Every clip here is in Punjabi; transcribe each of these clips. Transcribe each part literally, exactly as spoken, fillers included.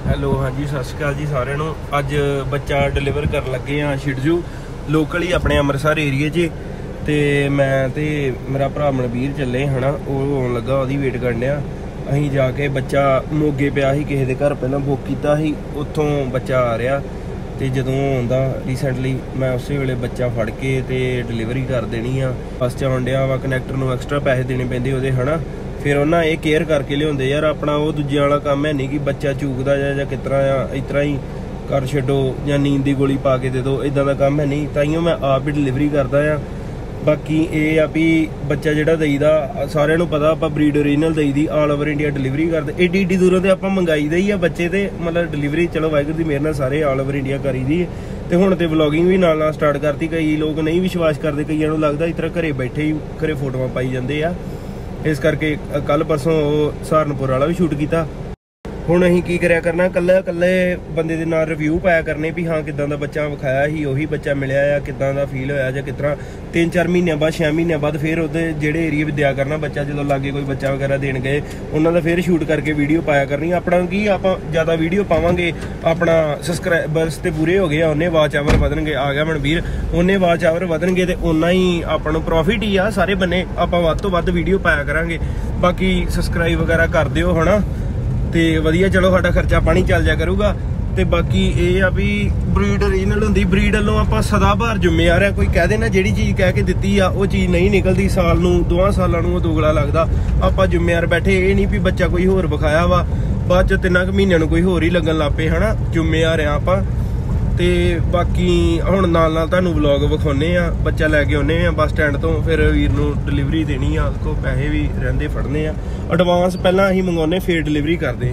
ਹੈਲੋ ਹਾਂਜੀ ਸਤਿ ਸ਼੍ਰੀ ਅਕਾਲ ਜੀ ਸਾਰਿਆਂ ਨੂੰ। ਅੱਜ ਬੱਚਾ ਡਿਲੀਵਰ ਕਰਨ ਲੱਗੇ ਆ ਸ਼ਿਟਜੂ ਲੋਕਲ ਹੀ ਆਪਣੇ ਅੰਮ੍ਰਿਤਸਰ ਏਰੀਏ 'ਚ। ਤੇ ਮੈਂ ਤੇ ਮੇਰਾ ਭਰਾ ਮਨਵੀਰ ਚੱਲੇ ਹਨਾ, ਉਹ ਆਉਣ ਲੱਗਾ, ਉਹਦੀ ਵੇਟ ਕਰਨ ਡਿਆ। ਅਸੀਂ ਜਾ ਕੇ ਬੱਚਾ ਮੋਗੇ ਪਿਆ ਸੀ ਕਿਸੇ ਦੇ ਘਰ, ਪਹਿਲਾਂ ਬੁੱਕ ਕੀਤਾ ਸੀ, ਉੱਥੋਂ ਬੱਚਾ ਆ ਰਿਹਾ। ਤੇ ਜਦੋਂ ਆਉਂਦਾ ਰੀਸੈਂਟਲੀ ਮੈਂ ਉਸੇ ਵੇਲੇ ਬੱਚਾ ਫੜ ਕੇ ਤੇ ਡਿਲੀਵਰੀ ਕਰ ਦੇਣੀ ਆ। ਬਸ 'ਚ ਆਉਣ ਡਿਆ ਵਾ, ਕਨੈਕਟਰ ਨੂੰ ਐਕਸਟਰਾ ਪੈਸੇ ਦੇਣੇ ਪੈਂਦੇ ਉਹਦੇ ਹਨਾ। ਫਿਰ ਉਹਨਾਂ ਇਹ ਕੇਅਰ ਕਰਕੇ ਲਿਆਉਂਦੇ ਯਾਰ, ਆਪਣਾ ਉਹ ਦੂਜਿਆਂ ਵਾਲਾ ਕੰਮ ਹੈ ਨਹੀਂ ਕਿ ਬੱਚਾ ਚੂਕਦਾ ਜਾਂ ਜਾਂ ਕਿਸ ਤਰ੍ਹਾਂ ਆ ਇਸ ਤਰ੍ਹਾਂ ਹੀ ਕਰ ਛੱਡੋ ਜਾਂ ਨੀਂਦ ਦੀ ਗੋਲੀ ਪਾ ਕੇ ਦੇ ਦਿਓ, ਇੱਦਾਂ ਦਾ ਕੰਮ ਹੈ ਨਹੀਂ। ਤਾਈਓ ਮੈਂ ਆਪ ਹੀ ਡਿਲੀਵਰੀ ਕਰਦਾ ਆ। ਬਾਕੀ ਇਹ ਆ ਵੀ ਬੱਚਾ ਜਿਹੜਾ ਦਈਦਾ ਸਾਰਿਆਂ ਨੂੰ ਪਤਾ, ਆਪਾਂ ਬਰੀਡ ਓਰੀਜਨਲ ਦਈਦੀ, ਆਲ ਓਵਰ ਇੰਡੀਆ ਡਿਲੀਵਰੀ ਕਰਦੇ। ਏਡੀ ਏਡੀ ਦੂਰੋਂ ਤੇ ਆਪਾਂ ਮੰਗਾਈ ਦਾ ਹੀ ਆ ਬੱਚੇ, ਤੇ ਮਤਲਬ ਡਿਲੀਵਰੀ ਚਲੋ ਵਾਹਿਗੁਰੂ ਦੀ ਮਿਹਰ ਨਾਲ ਸਾਰੇ ਆਲ ਓਵਰ ਇੰਡੀਆ ਕਰੀ ਦੀ। ਤੇ ਹੁਣ ਤੇ ਵਲੋਗਿੰਗ ਵੀ ਨਾਲ ਨਾਲ ਸਟਾਰਟ ਕਰਤੀ। ਕਈ ਲੋਕ ਨਹੀਂ ਵਿਸ਼ਵਾਸ ਕਰਦੇ, ਕਈਆਂ ਨੂੰ ਲੱਗਦਾ ਇਸ ਤਰ੍ਹਾਂ ਘਰੇ ਬੈਠੇ ਹੀ ਘਰੇ ਫੋਟੋਆਂ ਪਾਈ ਜਾਂਦੇ ਆ। ਇਸ ਕਰਕੇ ਕੱਲ ਪਰਸੋਂ ਉਹ ਸਹਾਰਨਪੁਰ ਵਾਲਾ ਵੀ ਸ਼ੂਟ ਕੀਤਾ। ਹੁਣ ਅਸੀਂ ਕੀ ਕਰਿਆ ਕਰਨਾ, ਇਕੱਲੇ ਇਕੱਲੇ ਬੰਦੇ ਦੇ ਨਾਲ ਰਿਵਿਊ ਪਾਇਆ ਕਰਨੇ ਵੀ ਹਾਂ ਕਿੱਦਾਂ ਦਾ ਬੱਚਾ ਵਿਖਾਇਆ ਸੀ, ਉਹੀ ਬੱਚਾ ਮਿਲਿਆ ਆ, ਕਿੱਦਾਂ ਦਾ ਫੀਲ ਹੋਇਆ ਜਾਂ ਕਿਸ ਤਰ੍ਹਾਂ। ਤਿੰਨ ਚਾਰ ਮਹੀਨਿਆਂ ਬਾਅਦ ਛੇ ਮਹੀਨਿਆਂ ਬਾਅਦ ਫਿਰ ਉਹਦੇ ਜਿਹੜੇ ਏਰੀਏ ਵਿੱਚ ਦਿਆ ਕਰਨਾ ਬੱਚਾ, ਜਦੋਂ ਲਾਗੇ ਕੋਈ ਬੱਚਾ ਵਗੈਰਾ ਦੇਣ ਗਏ ਉਹਨਾਂ ਦਾ ਫਿਰ ਸ਼ੂਟ ਕਰਕੇ ਵੀਡੀਓ ਪਾਇਆ ਕਰਨੀ। ਆਪਣਾ ਕੀ ਆਪਾਂ ਜ਼ਿਆਦਾ ਵੀਡੀਓ ਪਾਵਾਂਗੇ, ਆਪਣਾ ਸਬਸਕ੍ਰਾਈਬਰਸ ਤੇ ਪੂਰੇ ਹੋ ਗਏ ਆ, ਉਹਨੇ ਵਾਚ ਆਵਰ ਵਧਣਗੇ। ਆ ਗਿਆ ਮਨਵੀਰ, ਉਹਨੇ ਵਾਚ ਆਵਰ ਵਧਣਗੇ ਤੇ ਓਨਾ ਹੀ ਆਪਾਂ ਨੂੰ ਪ੍ਰੋਫਿਟ ਹੀ ਆ ਸਾਰੇ ਬੰਨੇ। ਆਪਾਂ ਵੱਧ ਤੋਂ ਵੱਧ ਵੀਡੀਓ ਪਾਇਆ ਕਰਾਂਗੇ। ਬਾਕੀ ਸਬਸਕ੍ਰਾਈਬ ਵਗੈਰਾ ਕਰ ਦਿਓ ਹਨਾ, ਤੇ ਵਧੀਆ ਚਲੋ ਸਾਡਾ ਖਰਚਾ ਪਾਣੀ ਚੱਲ ਜਾ ਕਰੂਗਾ। ਤੇ ਬਾਕੀ ਇਹ ਆ ਵੀ ਬਰੀਡ ਓਰੀਜਨਲ ਹੁੰਦੀ, ਬਰੀਡ ਵੱਲੋਂ ਆਪਾਂ ਸਦਾ ਬਾਹਰ ਜ਼ਿੰਮੇਵਾਰ ਆ। ਕੋਈ ਕਹਿ ਦੇ ਨਾ ਜਿਹੜੀ ਚੀਜ਼ ਕਹਿ ਕੇ ਦਿੱਤੀ ਆ ਉਹ ਚੀਜ਼ ਨਹੀਂ ਨਿਕਲਦੀ, ਸਾਲ ਨੂੰ ਦੋਵਾਂ ਸਾਲਾਂ ਨੂੰ ਉਹ ਦੋਗਲਾ ਲੱਗਦਾ। ਆਪਾਂ ਜ਼ਿੰਮੇਵਾਰ ਬੈਠੇ, ਇਹ ਨਹੀਂ ਵੀ ਬੱਚਾ ਕੋਈ ਹੋਰ ਵਿਖਾਇਆ ਵਾ ਬਾਅਦ ਚ ਤਿੰਨਾਂ ਕੁ ਮਹੀਨਿਆਂ ਨੂੰ ਕੋਈ ਹੋਰ ਹੀ ਲੱਗਣ ਲੱਗ ਪਏ ਹਨਾ। ਜ਼ਿੰਮੇਵਾਰ ਆ ਆਪਾਂ। ਤੇ ਬਾਕੀ ਹੁਣ ਨਾਲ ਨਾਲ ਤੁਹਾਨੂੰ ਵਲੌਗ ਵਿਖਾਉਨੇ ਆ। ਬੱਚਾ ਲੈ ਕੇ ਆਉਨੇ ਆ ਬੱਸ ਸਟੈਂਡ ਤੋਂ, ਫਿਰ ਵੀਰ ਨੂੰ ਡਿਲੀਵਰੀ ਦੇਣੀ ਆ, ਉਹਦੇ ਕੋਲ ਪੈਸੇ ਵੀ ਰਹਿੰਦੇ ਫੜਨੇ ਆ। ਐਡਵਾਂਸ ਪਹਿਲਾਂ ਅਸੀਂ ਮੰਗਵਾਉਨੇ, ਫਿਰ ਡਿਲੀਵਰੀ ਕਰਦੇ।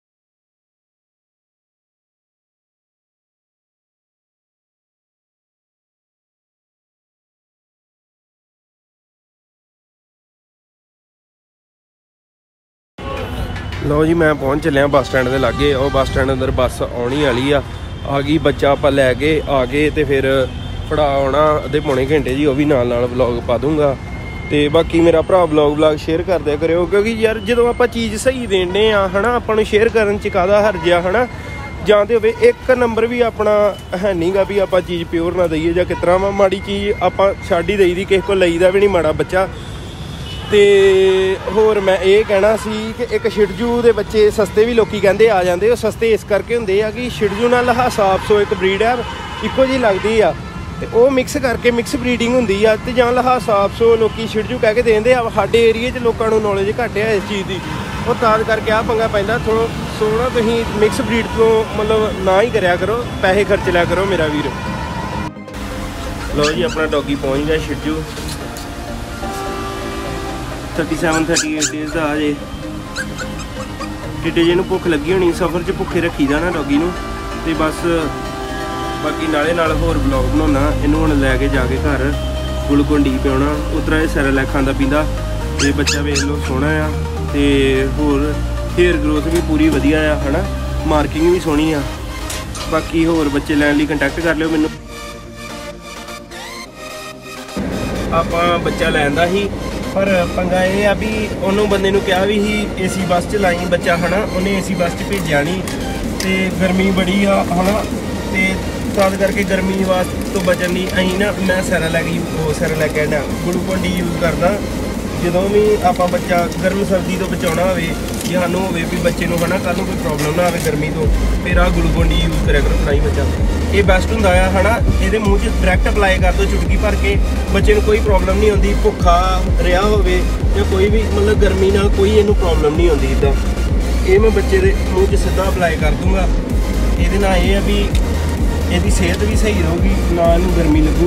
ਲਓ ਜੀ ਮੈਂ ਪਹੁੰਚ ਚੱਲਿਆ ਬੱਸ ਸਟੈਂਡ ਦੇ ਲਾਗੇ। ਉਹ ਬੱਸ ਸਟੈਂਡ ਅੰਦਰ ਬੱਸ ਆਉਣੀ ਵਾਲੀ ਆ, ਆ ਗਈ। ਬੱਚਾ ਆਪਾਂ ਲੈ ਕੇ ਆ ਗਏ ਤੇ ਫਿਰ ਫੜਾ ਆਉਣਾ ਅੱਧੇ ਪੌਣੇ ਘੰਟੇ ਜੀ, ਉਹ ਵੀ ਨਾਲ ਨਾਲ ਵਲੌਗ ਪਾ ਦੂੰਗਾ। ਤੇ ਬਾਕੀ ਮੇਰਾ ਭਰਾ ਵਲੌਗ ਵਲੌਗ ਸ਼ੇਅਰ ਕਰ ਦਿਆ ਕਰਿਓ, ਕਿਉਂਕਿ ਯਾਰ ਜਦੋਂ ਆਪਾਂ ਚੀਜ਼ ਸਹੀ ਦੇਣੇ ਆ ਹਨਾ, ਆਪਾਂ ਨੂੰ ਸ਼ੇਅਰ ਕਰਨ 'ਚ ਕਾਹਦਾ ਹਰਜਿਆ ਹਨਾ। ਜਾਂ ਤੇ ਹੋਵੇ ਇੱਕ ਨੰਬਰ ਵੀ ਆਪਣਾ ਹੈ ਨੀ ਗਾ ਵੀ ਆਪਾਂ ਚੀਜ਼ ਪਿਓਰ ਨਾ ਦਈਏ ਜਾਂ ਕਿਸ ਤਰ੍ਹਾਂ ਵਾ। ਮਾੜੀ ਚੀਜ਼ ਆਪਾਂ ਛੱਡ ਹੀ ਦਈ ਦੀ, ਕਿਸੇ ਕੋਲ ਲਈਦਾ ਵੀ ਨਹੀਂ ਮਾੜਾ ਬੱਚਾ। ਤੇ ਹੋਰ ਮੈਂ ਇਹ ਕਹਿਣਾ ਸੀ ਕਿ ਇੱਕ ਸ਼ਿਟਜੂ ਦੇ ਬੱਚੇ ਸਸਤੇ ਵੀ ਲੋਕੀ ਕਹਿੰਦੇ ਆ ਜਾਂਦੇ। ਉਹ ਸਸਤੇ ਇਸ ਕਰਕੇ ਹੁੰਦੇ ਆ ਕਿ ਸ਼ਿਟਜੂ ਨਾਲ ਲਹਾਸਾ ਆਪਸੋ ਇੱਕ ਬਰੀਡ ਆ, ਇੱਕੋ ਜਿਹੀ ਲੱਗਦੀ ਆ, ਤੇ ਉਹ ਮਿਕਸ ਕਰਕੇ ਮਿਕਸ ਬਰੀਡਿੰਗ ਹੁੰਦੀ ਆ। ਤੇ ਜਾਂ ਲਹਾਸਾ ਆਪਸੋ ਲੋਕੀ ਸ਼ਿਟਜੂ ਕਹਿ ਕੇ ਦਿੰਦੇ ਆ। ਸਾਡੇ ਏਰੀਏ 'ਚ ਲੋਕਾਂ ਨੂੰ ਨੌਲੇਜ ਘੱਟ ਆ ਇਸ ਚੀਜ਼ ਦੀ, ਉਹ ਤਾਂ ਕਰਕੇ ਆ ਪੰਗਾ ਪੈਂਦਾ। ਥੋੜ੍ਹਾ ਸੋਹਣਾ ਤੁਸੀਂ ਮਿਕਸ ਬਰੀਡ ਤੋਂ ਮਤਲਬ ਨਾ ਹੀ ਕਰਿਆ ਕਰੋ, ਪੈਸੇ ਖਰਚ ਲਿਆ ਕਰੋ ਮੇਰਾ ਵੀਰ। ਲਓ ਜੀ ਆਪਣਾ ਡੌਗੀ ਪਹੁੰਚ ਗਿਆ shih tzu, thirty seven thirty eight days ਦਾ ਆ ਜੇ। ਟਿੱਡੇ ਜੇ ਨੂੰ ਭੁੱਖ ਲੱਗੀ ਹੋਣੀ, ਸਫ਼ਰ 'ਚ ਭੁੱਖੇ ਰੱਖੀ ਦਾ ਨਾ ਡੌਗੀ ਨੂੰ। ਤੇ ਬਸ ਬਾਕੀ ਨਾਲੇ ਨਾਲ ਹੋਰ ਵਲੌਗ ਬਣਾਉਣਾ। ਇਹਨੂੰ ਹੁਣ ਲੈ ਕੇ ਜਾ ਕੇ ਘਰ ਗਲੂਕੋਨ ਡੀ ਪਿਆਉਣਾ, ਉਤਰਾ ਇਹ ਸੈਰਲੈਕ ਖਾਂਦਾ ਪੀਂਦਾ। ਤੇ ਬੱਚਾ ਵੇਖ ਲਓ ਸੋਹਣਾ ਆ, ਤੇ ਹੋਰ ਹੇਅਰ ਗਰੋਥ ਵੀ ਪੂਰੀ ਵਧੀਆ ਆ ਹਨਾ, ਮਾਰਕਿੰਗ ਵੀ ਸੋਹਣੀ ਆ। ਬਾਕੀ ਹੋਰ ਬੱਚੇ ਲੈਣ ਲਈ ਕੰਟੈਕਟ ਕਰ ਲਿਓ ਮੈਨੂੰ। ਆਪਾਂ ਬੱਚਾ ਲੈਣ ਦਾ ਸੀ, ਪਰ ਪੰਗਾ ਇਹ ਆ ਵੀ ਉਹਨੂੰ ਬੰਦੇ ਨੂੰ ਕਿਹਾ ਵੀ ਸੀ ਏ ਸੀ ਬੱਸ 'ਚ ਲਾਈ ਬੱਚਾ ਹਨਾ, ਉਹਨੇ ਏ ਸੀ ਬੱਸ 'ਚ ਭੇਜਿਆ ਨਹੀਂ। ਤੇ ਗਰਮੀ ਬੜੀ ਆ ਹਨਾ, ਤੇ ਤਦ ਕਰਕੇ ਗਰਮੀ ਵਾਸਤੇ ਤੋਂ ਬਚਣ ਲਈ ਅਸੀਂ ਨਾ ਮੈਂ ਸੈਰਲੈਕ ਉਹ ਸੈਰਲੈਕ ਕਹਿੰਦਾ ਗਲੂਕੋਨ ਡੀ ਯੂਜ਼ ਕਰਦਾ। ਜਦੋਂ ਵੀ ਆਪਾਂ ਬੱਚਾ ਗਰਮ ਸਰਦੀ ਤੋਂ ਬਚਾਉਣਾ ਹੋਵੇ, ਜੇ ਸਾਨੂੰ ਹੋਵੇ ਵੀ ਬੱਚੇ ਨੂੰ ਹਨਾ ਕੱਲ੍ਹ ਨੂੰ ਕੋਈ ਪ੍ਰੋਬਲਮ ਨਾ ਆਵੇ ਗਰਮੀ ਤੋਂ, ਫਿਰ ਆਹ ਗਲੂਕੋਨ ਡੀ ਯੂਜ਼ ਕਰਿਆ ਕਰੋ ਫੜਾਈ ਬੱਚਾ। ਇਹ ਬੈਸਟ ਹੁੰਦਾ ਆ ਹਨਾ। ਇਹਦੇ ਮੂੰਹ 'ਚ ਡਾਇਰੈਕਟ ਅਪਲਾਈ ਕਰ ਦਿਓ ਚੁਟਕੀ ਭਰ ਕੇ, ਬੱਚੇ ਨੂੰ ਕੋਈ ਪ੍ਰੋਬਲਮ ਨਹੀਂ ਹੁੰਦੀ। ਭੁੱਖਾ ਰਿਹਾ ਹੋਵੇ ਜਾਂ ਕੋਈ ਵੀ ਮਤਲਬ ਗਰਮੀ ਨਾਲ ਕੋਈ ਇਹਨੂੰ ਪ੍ਰੋਬਲਮ ਨਹੀਂ ਹੁੰਦੀ। ਇੱਦਾਂ ਇਹ ਮੈਂ ਬੱਚੇ ਦੇ ਮੂੰਹ 'ਚ ਸਿੱਧਾ ਅਪਲਾਈ ਕਰ ਦੂੰਗਾ। ਇਹਦੇ ਨਾਲ ਇਹ ਆ ਵੀ ਇਹਦੀ ਸਿਹਤ ਵੀ ਸਹੀ ਰਹੂਗੀ, ਨਾ ਇਹਨੂੰ ਗਰਮੀ ਲੱਗੂ।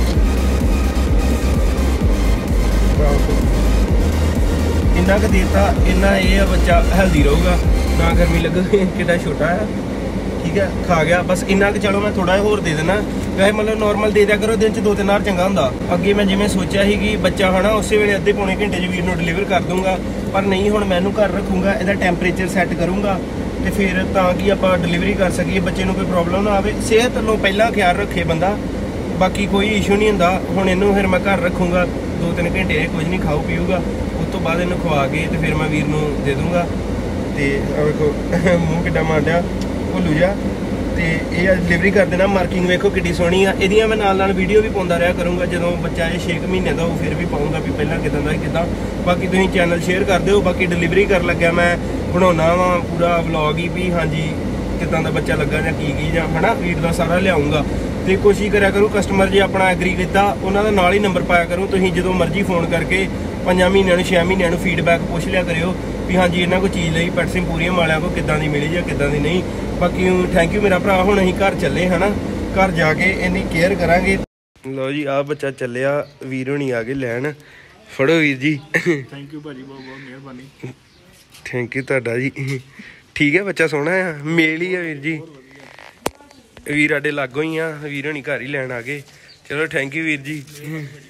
ਇੰਨਾ ਕੁ ਦੇਤਾ, ਇੰਨਾ ਇਹ ਆ ਬੱਚਾ ਹੈਲਦੀ ਰਹੂਗਾ, ਨਾ ਗਰਮੀ ਲੱਗੂਗੀ। ਕਿੱਡਾ ਛੋਟਾ ਆ, ਠੀਕ ਹੈ, ਖਾ ਗਿਆ ਬਸ ਇੰਨਾ ਕੁ। ਚਲੋ ਮੈਂ ਥੋੜਾ ਜਿਹਾ ਹੋਰ ਦੇ ਦੇਣਾ, ਵੈਸੇ ਮਤਲਬ ਨੋਰਮਲ ਦੇ ਦਿਆ ਕਰੋ, ਦਿਨ 'ਚ ਦੋ ਤਿੰਨ ਵਾਰ ਚੰਗਾ ਹੁੰਦਾ। ਅੱਗੇ ਮੈਂ ਜਿਵੇਂ ਸੋਚਿਆ ਸੀ ਕਿ ਬੱਚਾ ਹਨਾ ਉਸੇ ਵੇਲੇ ਅੱਧੇ ਪੌਣੇ ਘੰਟੇ 'ਚ ਵੀਰ ਨੂੰ ਡਿਲੀਵਰ ਕਰ ਦੂੰਗਾ, ਪਰ ਨਹੀਂ। ਹੁਣ ਮੈਂ ਇਹਨੂੰ ਘਰ ਰੱਖੂੰਗਾ, ਇਹਦਾ ਟੈਂਪਰੇਚਰ ਸੈੱਟ ਕਰੂੰਗਾ, ਤੇ ਫਿਰ ਤਾਂ ਕਿ ਆਪਾਂ ਡਿਲੀਵਰੀ ਕਰ ਸਕੀਏ, ਬੱਚੇ ਨੂੰ ਕੋਈ ਪ੍ਰੋਬਲਮ ਨਾ ਆਵੇ। ਸਿਹਤ ਵੱਲੋਂ ਪਹਿਲਾਂ ਖਿਆਲ ਰੱਖੇ ਬੰਦਾ, ਬਾਕੀ ਕੋਈ ਇਸ਼ੂ ਨਹੀਂ ਹੁੰਦਾ। ਹੁਣ ਇਹਨੂੰ ਫਿਰ ਮੈਂ ਘਰ ਰੱਖੂੰਗਾ ਦੋ ਤਿੰਨ ਘੰਟੇ, ਕੁਝ ਨਹੀਂ ਖਾਊ ਪੀਊਗਾ, ਉਸ ਤੋਂ ਬਾਅਦ ਇਹਨੂੰ ਖਵਾ ਕੇ ਤੇ ਫਿਰ ਮੈਂ ਵੀਰ ਨੂੰ ਦੇ ਦੂੰਗਾ। ਤੇ ਵੇਖੋ ਮੂੰਹ ਕਿੱਡਾ ਮਾਂਡਿਆ, ਭੁੱਲੂ ਜਾ ਤੇ ਇਹ ਅੱਜ ਡਿਲੀਵਰੀ ਕਰ ਦੇਣਾ। ਮਾਰਕਿੰਗ ਵੇਖੋ ਕਿੱਡੀ ਸੋਹਣੀ ਆ। ਇਹਦੀਆਂ ਮੈਂ ਨਾਲ ਨਾਲ ਵੀਡੀਓ ਵੀ ਪਾਉਂਦਾ ਰਿਹਾ ਕਰੂੰਗਾ ਜਦੋਂ ਬੱਚਾ ਇਹ ਛੇ ਮਹੀਨੇ ਦਾ ਉਹ ਫਿਰ ਵੀ ਪਾਉਂਗਾ ਵੀ ਪਹਿਲਾਂ ਕਿਦਾਂ ਦਾ ਕਿਦਾਂ। ਬਾਕੀ ਤੁਸੀਂ ਚੈਨਲ ਸ਼ੇਅਰ ਕਰ ਦਿਓ। ਬਾਕੀ ਡਿਲੀਵਰੀ ਕਰਨ ਲੱਗਿਆ ਮੈਂ ਬਣਾਉਣਾ ਵਾ ਪੂਰਾ ਵਲੌਗ ਹੀ ਵੀ ਹਾਂਜੀ ਕਿਦਾਂ ਦਾ ਬੱਚਾ ਲੱਗਾ ਜਾਂ ਕੀ ਕੀ ਜਾਂ ਹਨਾ ਵੀਰ ਦਾ ਸਾਰਾ ਲਿਆਉਂਗਾ। ਤੇ ਕੋਸ਼ਿਸ਼ ਕਰਿਆ ਕਰੋ ਕਸਟਮਰ ਜੇ ਆਪਣਾ ਐਗਰੀ ਕੀਤਾ ਉਹਨਾਂ ਦਾ ਨਾਲ ਹੀ ਨੰਬਰ ਪਾਇਆ ਕਰੋ। ਤੁਸੀਂ ਜਦੋਂ ਮਰਜ਼ੀ ਫੋਨ ਕਰਕੇ ਪੰਜਾਂ ਮਹੀਨਿਆਂ ਨੂੰ ਛੇ ਮਹੀਨਿਆਂ ਨੂੰ ਫੀਡਬੈਕ ਪੁੱਛ ਲਿਆ ਕਰਿਓ ਵੀ ਹਾਂਜੀ ਇਹਨਾਂ ਕੋਲ ਚੀਜ਼ ਲਈ ਪੈਟ ਸਿੰਪੋਰੀਅਮ ਵਾਲਿਆਂ ਕੋਲ ਕਿੱਦਾਂ ਦੀ ਮਿਲੀ ਜਾਂ ਕਿੱਦਾਂ ਦੀ ਨਹੀਂ। ਬਾਕੀ ਥੈਂਕ ਯੂ ਮੇਰਾ ਭਰਾ। ਹੁਣ ਅਸੀਂ ਘਰ ਚੱਲੇ ਹਨਾ, ਘਰ ਜਾ ਕੇ ਇਹਦੀ ਕੇਅਰ ਕਰਾਂਗੇ। ਲਓ ਜੀ ਆਹ ਬੱਚਾ ਚੱਲਿਆ, ਵੀਰ ਹੋਣੀ ਆ ਗਏ ਲੈਣ। ਫੜੋ ਵੀਰ ਜੀ। ਥੈਂਕ ਯੂ ਭਾਜੀ, ਬਹੁਤ ਬਹੁਤ ਮਿਹਰਬਾਨੀ। ਥੈਂਕ ਯੂ ਤੁਹਾਡਾ ਜੀ। ਠੀਕ ਹੈ ਬੱਚਾ ਸੋਹਣਾ ਆ, ਮੇਲ ਹੀ ਆ ਵੀਰ ਜੀ। ਵੀਰ ਸਾਡੇ ਲਾਗੋਂ ਹੀ ਆ, ਵੀਰ ਹੋਣੀ ਘਰ ਹੀ ਲੈਣ ਆ ਗਏ। ਚਲੋ ਥੈਂਕ ਯੂ ਵੀਰ ਜੀ।